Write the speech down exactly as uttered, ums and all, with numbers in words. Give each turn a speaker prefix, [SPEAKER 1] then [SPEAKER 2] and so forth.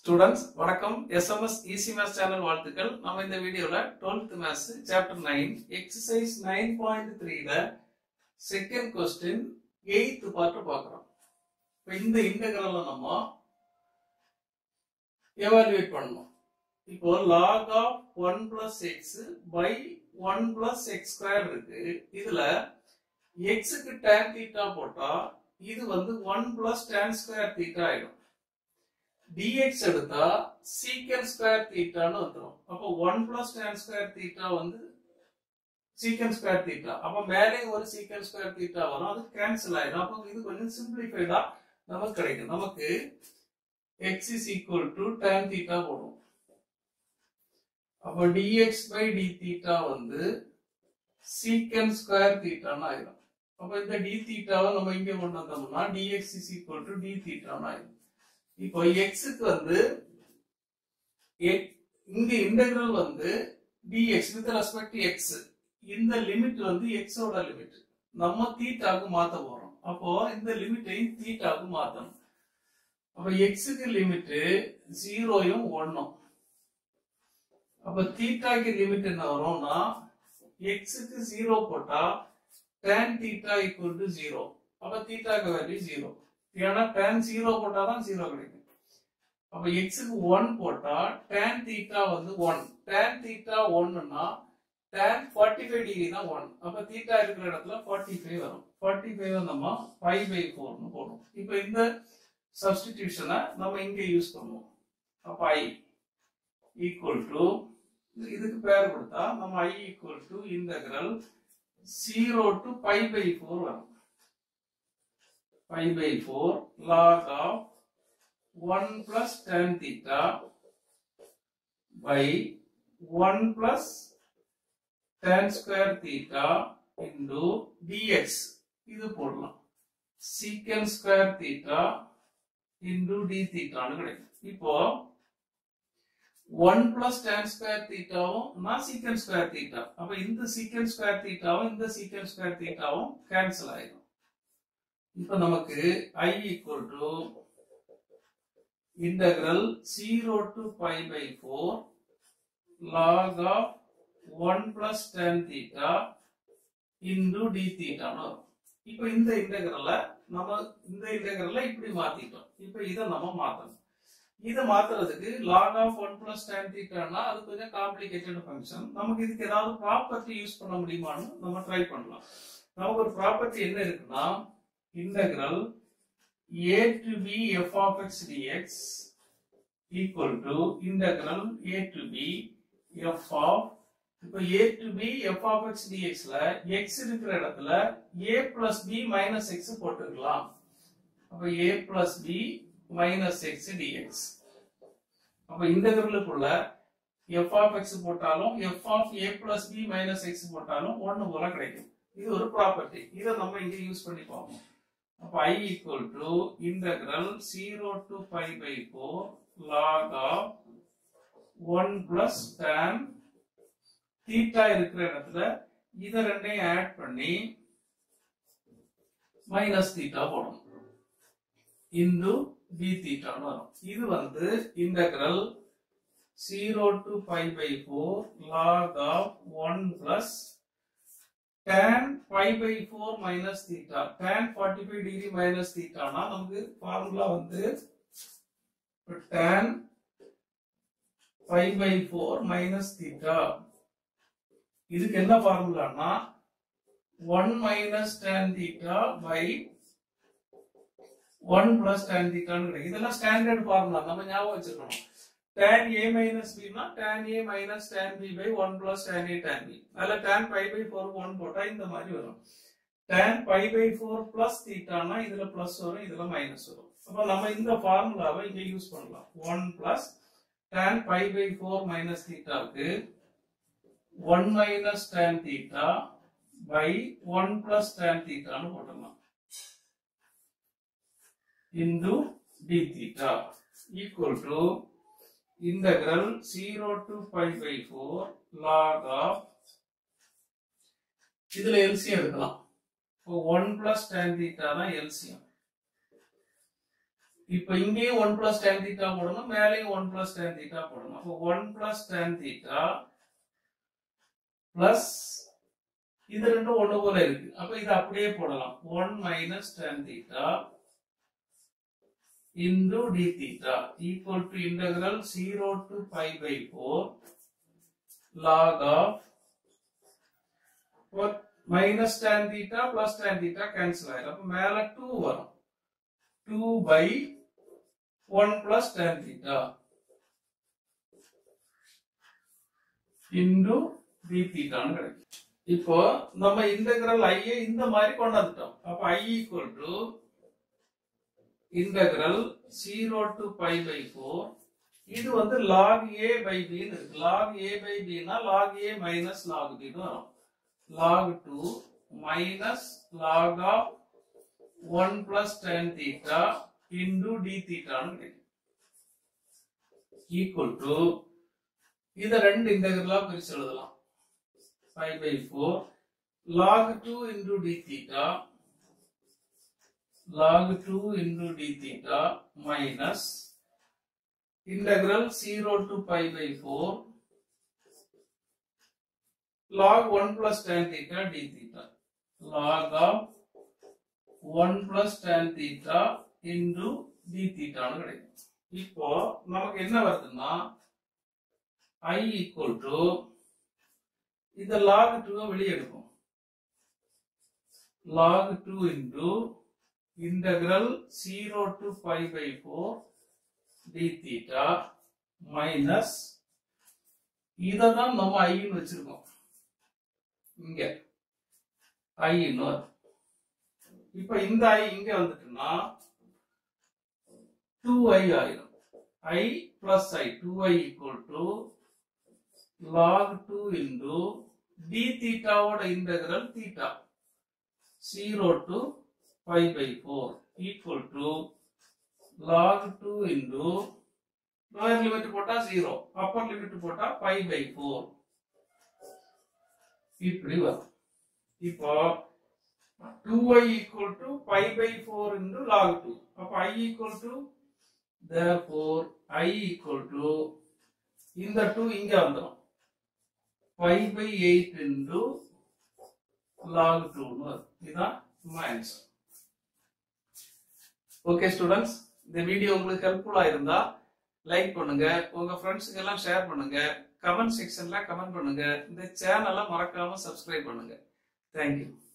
[SPEAKER 1] Students, வணக்கம். S M S Easy Maths channel வாழ்த்துக்கள். நம்ம இந்த வீடியோல twelfth Maths chapter nine exercise nine point three ல second question eighth part பார்க்கிறோம். இப்போ இந்த இன்டெகிரலை நம்ம evaluate பண்ணணும். இப்போ log of one plus x by one plus x square இருக்கு. இதுல x க்கு tan theta போட்டா இது வந்து one plus tan square theta ஆயிடும். dx எடுத்தா secant square theta ன்னு வந்துரும். அப்ப one plus tan square theta வந்து secant square theta. அப்ப மேலே ஒரு secant square theta வரும். அது கேன்சல் ஆயிடும். அப்ப இது கொஞ்சம் சிம்பிளிஃபைடா நமக்கு கிடைக்கும். நமக்கு x is equal to tan theta போடும். அப்ப dx by d theta வந்து secant square theta ன்னு ஆயிடும். அப்ப இந்த d theta வை நம்ம இங்க கொண்டு வந்தோம்னா dx is equal to d theta ன்னு ஆயிடும். இப்போ x க்கு வந்து இங்க இன்டெகிரல் வந்து dx with respect to x. இந்த லிமிட் வந்து x ஓட லிமிட். நம்ம தீட்டாக்கு மாத்த போறோம். அப்போ இந்த லிமிட்டை தீட்டாக்கு மாத்தணும். அப்ப x க்கு லிமிட் zero யும் one ம். அப்ப தீட்டாக்கு லிமிட் என்ன வரும்னா x க்கு zero போட்டா tan theta equal to zero. அப்ப தீட்டாக்கு வேல்யூ zero. ஏன்னா tan zero போட்டா தான் zero கிடைக்கும். அப்ப x க்கு one போட்டா tan theta வந்து one. tan theta one னா tan forty-five டிகிரி தான் one. அப்ப theta இருக்கிற இடத்துல forty-five வரும். forty-five நம்ம five by four னு போடுவோம். இப்போ இந்த சப்ஸ்டிடியூஷனை நம்ம இங்க யூஸ் பண்ணுவோம். அப்ப i equal to இதுக்கு பேர் கொடுத்தா நம்ம i equal to integral zero to pi by four வரும். pi by four log of one plus tan theta by one plus tan square theta into dx. இது போடலாம். secant square theta into d theta னு கிடைக்கும். இப்போ one plus tan square theta வும் நான் secant square theta. அப்ப இந்த secant square theta வும் இந்த secant square theta வும் கேன்சல் ஆயிடும். இப்போ நமக்கு i equal to integral zero to pi by four log of one plus tan theta into d theta னு வரும். இப்போ இந்த இன்டெகிரலை நம்ம இந்த இன்டெகிரலை இப்படி மாத்திட்டோம். இப்போ இதை நம்ம மாத்தணும். இதை மாத்துறதுக்கு log of one plus tan theta னா அது கொஞ்சம் காம்ப்ளிகேட்டட் ஃபங்க்ஷன். நமக்கு இதுக்கு ஏதாவது ப்ராப்பர்ட்டி யூஸ் பண்ண முடியுமான்னு நம்ம ட்ரை பண்ணலாம். நமக்கு ஒரு ப்ராப்பர்ட்டி என்ன இருக்குன்னா integral a to b f of x dx equal to integral a to b f of இப்போ a to b f of x dx ல x இருக்கிற இடத்துல a plus b minus x போட்டுக்கலாம். அப்ப a plus b minus x dx. அப்ப இன்டெகிரலுக்குள்ள f of x போட்டாலும் f of a plus b minus x போட்டாலும் ஒன்னு போல கிடைக்கும். இது ஒரு ப்ராப்பர்ட்டி. இத நம்ம இங்க யூஸ் பண்ணி பார்ப்போம். அப்ப i equal to integral zero to pi by four log of one plus tan theta இருக்கிற இடத்துல இத ரெண்டையும் ஆட் பண்ணி மைனஸ் theta போடணும். into d theta னு வரும். இது வந்து integral zero to pi by four log of one plus tan pi by four minus theta. tan forty-five degree minus theta னா நமக்கு ஃபார்முலா வந்து tan pi by four minus theta. இதுக்கு என்ன ஃபார்முலானா one minus tan theta by one plus tan theta னு கிடைக்கும். இதெல்லாம் standard formula நம்ம ஞாபகம் வச்சுக்கணும். tan a minus b னா tan a minus tan b by one plus tan a tan b. அதுல tan pi by four one போட்டா இந்த மாதிரி வரும். tan pi by four plus theta னா இதுல பிளஸ் வரும், இதுல மைனஸ் வரும். அப்ப நம்ம இந்த ஃபார்முலாவை இங்க யூஸ் பண்ணலாம். one plus tan pi by four minus theta க்கு one minus tan theta by one plus tan theta னு போடலாம். into d theta equal to integral zero to pi by four log of இதுல LCM எடுக்கலாம். one plus tan theta தான் LCM. இப்போ இங்கேயும் one plus tan theta போடணும், மேலேயும் one plus tan theta போடணும். அப்போ one plus tan theta plus இது ரெண்டும் ஒண்ணு போல இருக்கு. அப்ப இது அப்படியே போடலாம். One minus tan theta into d theta equal to integral zero to pi by four log of what minus tan theta plus tan theta cancel ஆயிடும். அப்ப மேல two வரும். two by one plus tan theta into d theta ன்னு கிடைக்கும். இப்போ நம்ம integral I இந்த மாதிரி கொண்டு வந்துட்டோம். அப்ப I equal to integral zero to pi by four. இது வந்து log a by b ன்னு இருக்கு. log a by b னா log a minus log b ன்னு வரும். log two minus log of one plus tan theta into d theta ன்னு கிடைக்கும். equal to இத ரெண்டு இன்டெகிரலா பிரிச்சு எழுதலாம். pi by four log two into d theta log two into d theta minus integral zero to pi by four log one plus tan theta d theta log of one plus tan theta into d theta ன்னு கிடைக்கும். இப்போ நமக்கு என்ன வருதுன்னா I equal to இந்த log two வெளியே எடுக்கும். log two into integral zero to pi by four d theta minus இததான் நம்ம I ன்னு வச்சிருக்கோம். இங்க I ன்னு வரும். இப்ப இந்த I இங்க வந்துட்டுனா two I ஆயிடும். I plus I two I equal to log two into d theta ஓட integral theta zero to pi by four equal to log two into lower limit போட்டா zero, upper limit போட்டா pi by four. இப்படி வரும். இப்போ two I equal to pi by four into log two. அப்ப I equal to therefore I equal to இந்த two இங்க வந்துரும். pi by eight into log two ன்னு வரும். இதான் ஆன்சர். ஓகே ஸ்டூடெண்ட்ஸ், இந்த வீடியோ உங்களுக்கு ஹெல்ப்ஃபுல்லா இருந்தா லைக் பண்ணுங்க, உங்க ஃப்ரெண்ட்ஸ்க்கு எல்லாம் ஷேர் பண்ணுங்க, கமெண்ட் செக்ஷன்ல கமெண்ட் பண்ணுங்க, இந்த சேனலை மறக்காம சப்ஸ்கிரைப் பண்ணுங்க. தேங்க்யூ.